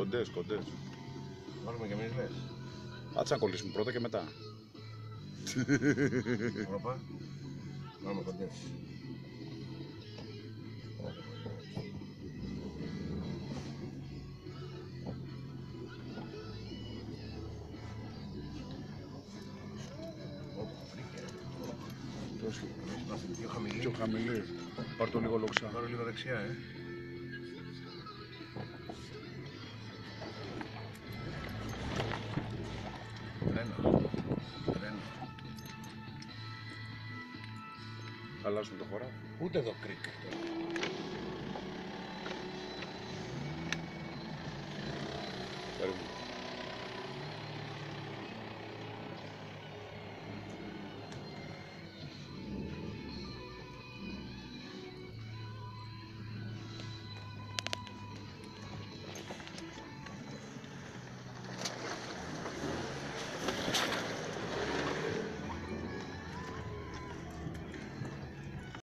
Κοντές, κοντές. Βάλουμε και εμείς λες. Άτσα να κολλήσουμε πρώτα και μετά. Όπα. Βάλουμε κοντές. Τόσο. Είμαστε πιο χαμηλοί. Πιο χαμηλή. Πάρ' το λίγο λοξά. Πάρω λίγο δεξιά, Τρένο. Αλλάζουμε το χωράφι. Ούτε εδώ κρίκ.